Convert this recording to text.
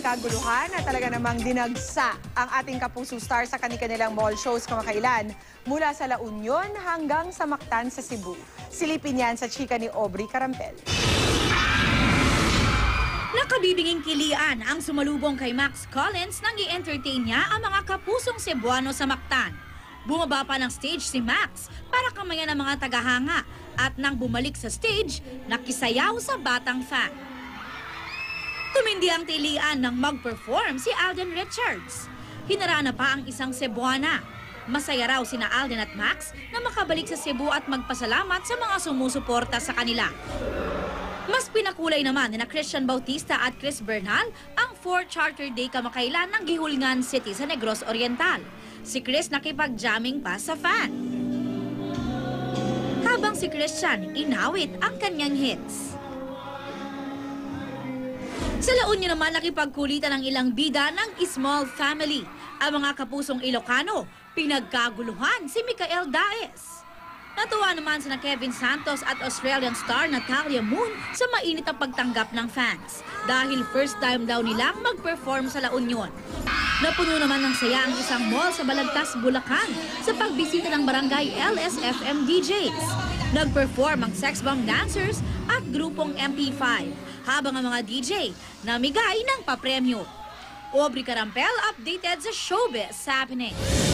kaguluhan na talaga namang dinagsa ang ating kapuso star sa kanilang mall shows kamakailan mula sa La Union hanggang sa Mactan sa Cebu. Silipin yan sa chika ni Aubrey Carampel. Nakabibinging kilian ang sumalubong kay Max Collins nang i-entertain niya ang mga kapusong Cebuano sa Mactan. Bumaba pa ng stage si Max para kamayan ng mga tagahanga at nang bumalik sa stage, nakisayaw sa batang fan. Tumindi ang tilian nang mag-perform si Alden Richards. Hinarana pa ang isang Cebuana. Masaya raw sina Alden at Max na makabalik sa Cebu at magpasalamat sa mga sumusuporta sa kanila. Mas pinakulay naman ni Christian Bautista at Chris Bernal ang 4th Charter Day kamakailan ng Gihulngan City sa Negros Oriental. Si Chris nakipag-jamming pa sa fan. Habang si Christian inawit ang kanyang hits. Sa La Union naman nakipagkulitan ang ilang bida ng Small Family. Ang mga kapusong Ilocano, pinagkaguluhan si Micael Daes. Natuwa naman sina Kevin Santos at Australian star Natalia Moon sa mainit na pagtanggap ng fans. Dahil first time daw nilang mag-perform sa La Union. Napuno naman ng saya ang isang mall sa Balagtas, Bulacan sa pagbisita ng barangay LSFM DJs. Nag-perform ang Sex Bomb Dancers at grupong MP5, habang ang mga DJ namigay ng papremyo. Aubrey Carampel updated sa Showbiz Happening.